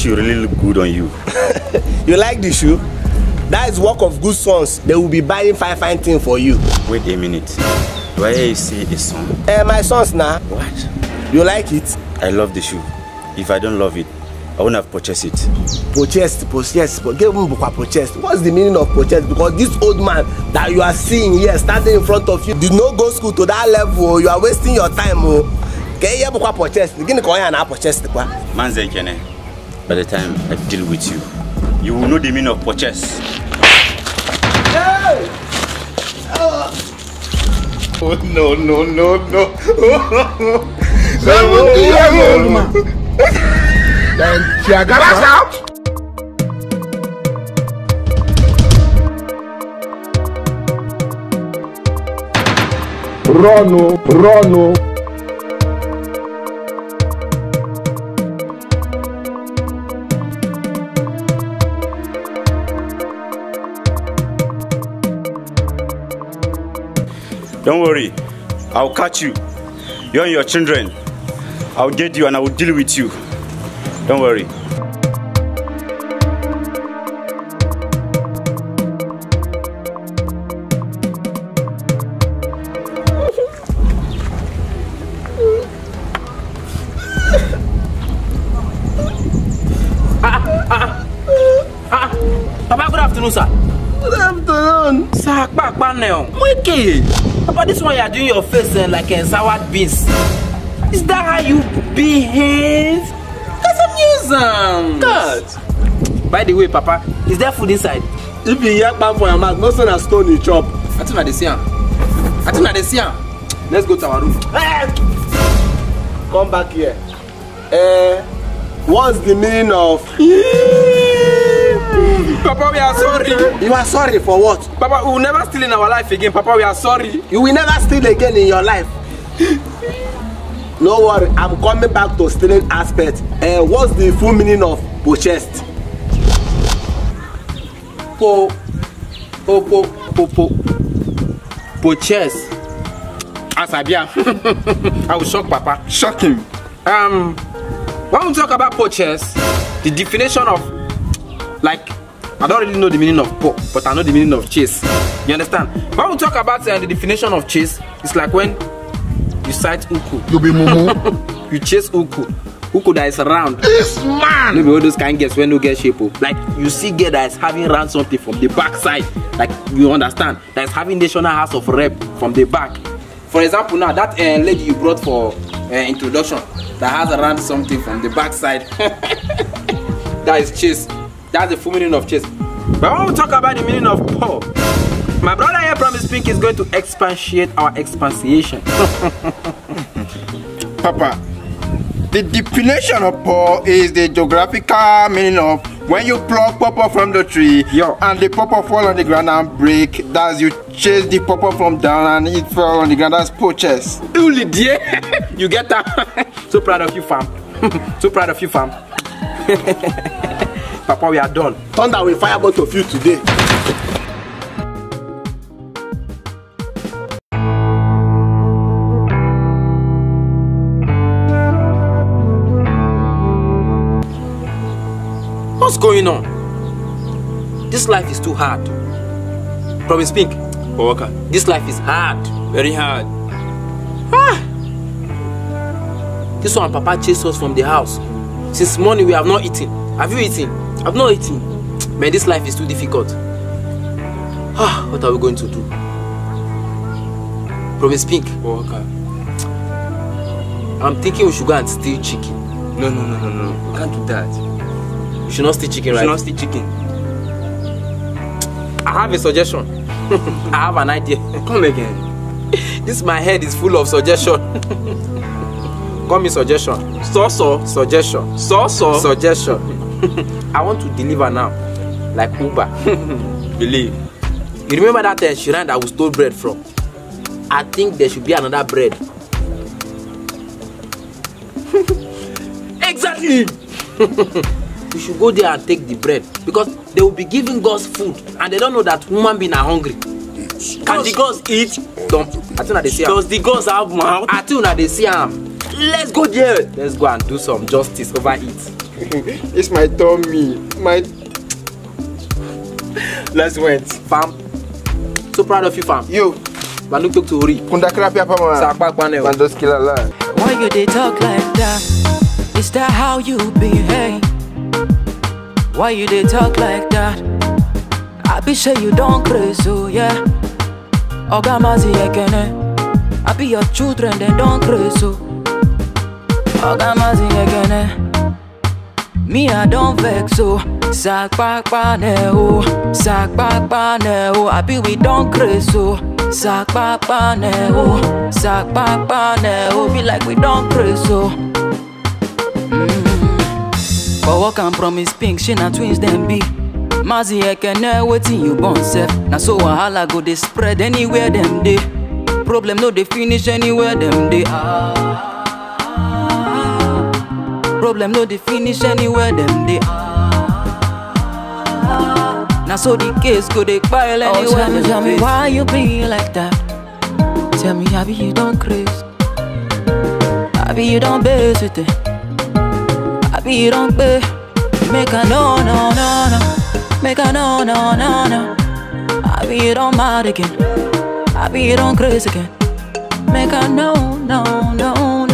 shoe really look good on you. You like the shoe? That is work of good sons. They will be buying fine things for you. Wait a minute. Do I hear you say a song? My sons now. What? You like it? I love the shoe. If I don't love it, I wouldn't have purchased it. Purchased. What's the meaning of purchased? Because this old man that you are seeing here standing in front of you did not go school to that level. You are wasting your time. Okay, you have purchased. By the time I deal with you, you will know the meaning of purchase. Hey! Oh no. Run. Don't worry, I'll catch you. You and your children. I'll get you and I will deal with you. Don't worry. Papa, good afternoon, sir. Good afternoon. Sir, Papa, this one you are doing your face like sour beans. Is that how you behave? That's amusing. God. By the way, Papa, is there food inside? If you yak back for your mouth, no son a stone you chop. I think they see him. Let's go to our room. Come back here. What's the meaning of? Papa, we are sorry. You are sorry for what? Papa, we will never steal in our life again. Papa, we are sorry. You will never steal again in your life. No worry, I'm coming back to stealing aspect. What's the full meaning of purchased? Purchase. Asabia. I will shock Papa. Shock him. When we talk about purchase, the definition of, like, I don't really know the meaning of po, but I know the meaning of chase. You understand? When we talk about the definition of chase, it's like when you sight uku. You be mumu. You chase uku. Uku that is round. This man! Maybe all those kind of girls when no get shape. Like, you see girl that is having round something from the back side. Like, you understand? That is having National House of Rep from the back. For example, now, that lady you brought for introduction, that has around something from the back side. That is chase. That's the full meaning of chase. But when we talk about the meaning of Paul, my brother here, Promise Pink, is going to expatiate our expansion. Papa, the definition of Paul is the geographical meaning of when you pluck pawpaw from the tree. Yo. And the pawpaw fall on the ground and break. That's you chase the pawpaw from down and it fell on the ground. That's purchase. Only dear, you get that? So proud of you, fam. So proud of you, fam. Papa, we are done. Thunder will fire both of you today. What's going on? This life is too hard. Promise Pink. Walker. This life is hard. Very hard. This one, Papa chased us from the house. Since morning we have not eaten. Have you eaten? I've not eaten. Man, this life is too difficult. What are we going to do? Promise Pink. Walker. I'm thinking we should go and steal chicken. No. We can't do that. We should not steal chicken, right? We should not steal chicken. I have a suggestion. I have an idea. Come again. This my head is full of suggestion. Call me suggestion. Suggestion. Suggestion. I want to deliver now, like Uber. Believe. You remember that shrine that we stole bread from? I think there should be another bread. Exactly. We should go there and take the bread because they will be giving God's food and they don't know that human beings are hungry. Can the gods eat? Does the gods have mouth? I think they see them. Let's go there. Let's go and do some justice over it. It's my tummy. My. Let's wait. Fam. So proud of you, fam. You. Banduk tok to Ori. Kunda krapia pa ma. Sakpak panel. Bandos kila la. Why you they talk like that? Is that how you behave? Why you they talk like that? I be say you don't crazy, so yeah. Ogamazi ekene. I be your children, they don't crazy, so. Ogamazi ekene. Me I don't vex, so. Sakpak panel, sakpak panel. I be we don't crazy, so. Sakpak panel, sakpak panel. Be like we don't crazy, so. But what can promise pink, she na twins them be. Mazi ekene waiting you born self. Na so wahala go they spread anywhere them day. Problem no they finish anywhere them day. Problem no they finish anywhere them day. Na so the case go they pile anywhere. Oh, tell me why you be like that. Tell me how you don't craze. How you don't base with it. Happy you don't pay. Make a no. Make a no. Happy you don't mad again. Happy you don't crazy again. Make a no. Oh, no.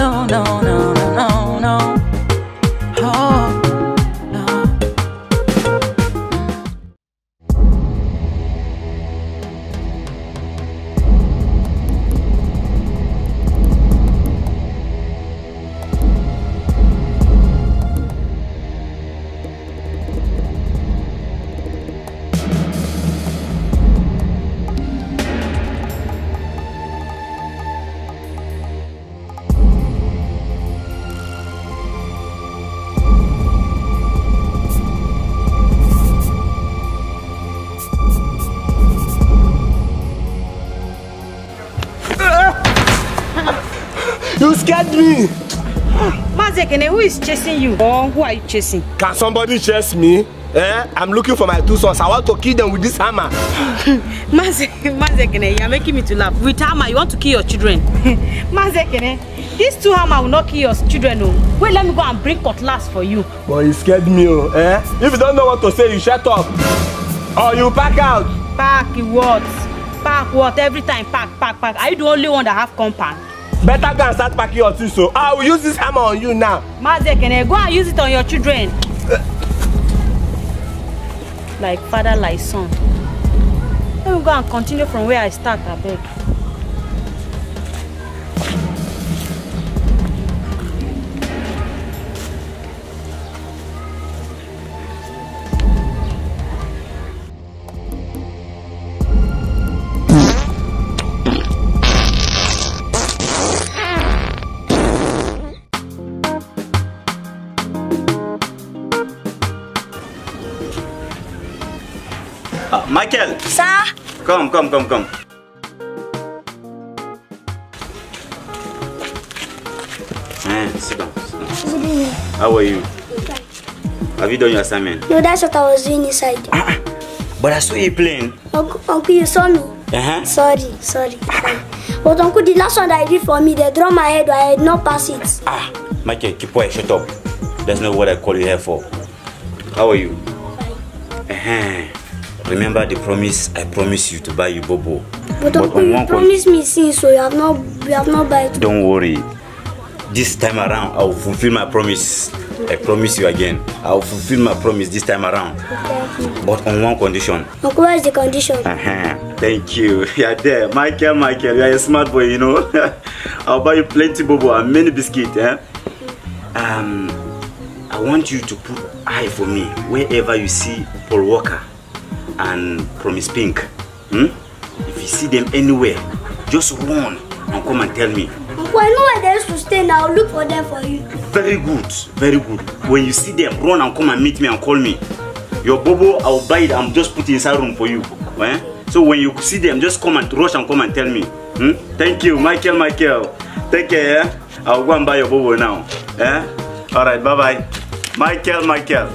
You scared me. Mazekene, who is chasing you? Or who are you chasing? Can somebody chase me? I'm looking for my 2 sons. I want to kill them with this hammer. Mazekene, you are making me to laugh. With hammer, you want to kill your children. Mazekene, these 2 hammer will not kill your children. No. Wait, let me go and bring cutlass for you. But you scared me. If you don't know what to say, you shut up. Or you pack out. Pack what? Pack what? Every time pack. Are you the only one that have compound? Better go and start packing your too, so I will use this hammer on you now. Mazekene, go and use it on your children. Like father, like son. Let me go and continue from where I start, I beg. Michael! Sir? Come. Sit down. How are you? Have you done your assignment? No, that's what I was doing inside. But I saw you playing. Uncle, you saw me? Sorry. But Uncle, the last one that I did for me, they draw my head, I did not pass it. Michael, keep quiet, shut up. That's not what I call you here for. How are you? Remember the promise I promised you to buy you Bobo. But Uncle, you promised me since, so you have not buy it. Don't worry. This time around, I will fulfill my promise. I promise you again. I will fulfill my promise this time around. Okay. But on one condition. Uncle, what is the condition? Thank you. You are there. Michael, you are a smart boy, you know. I'll buy you plenty Bobo and many biscuits. I want you to put eye for me wherever you see Paul Walker and Promise Pink. If you see them anywhere, just run and come and tell me. Uncle, I know where they used to stay now. I'll look for them for you. Very good. When you see them, run and come and meet me and call me. Your Bobo, I'll buy it and just put it inside room for you. So when you see them, just come and rush and come and tell me. Thank you, Michael. Take care. I'll go and buy your Bobo now. Alright, bye-bye. Michael.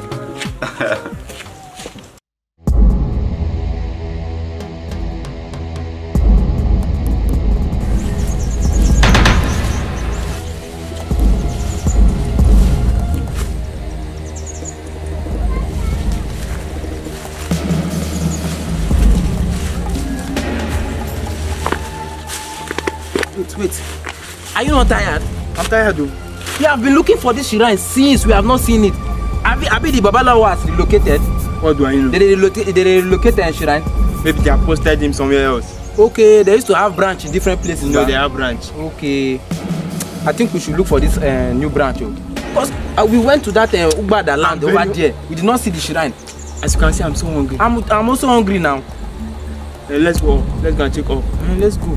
Wait. Are you not tired? I'm tired though. We have been looking for this shrine since we have not seen it. Abi the Babalawo has relocated. What do I know? They relocated the shrine. Maybe they have posted him somewhere else. Okay, they used to have branch in different places. No, they have branch. Okay. I think we should look for this new branch. Because we went to that Ugbada land over there. We did not see the shrine. As you can see, I'm so hungry. I'm also hungry now. Let's go. Let's go and check up. Let's go.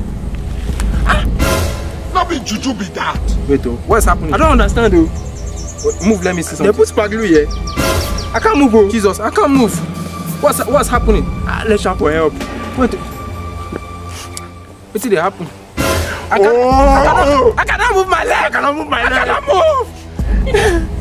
Not be juju be that. Wait, what's happening? I don't understand though. Move, let me see something. They put spaghetti here. I can't move. Oh. Jesus, I can't move. What's happening? Let's shout for help. Wait. What did happen? I cannot move my leg. I cannot move my leg. I cannot move.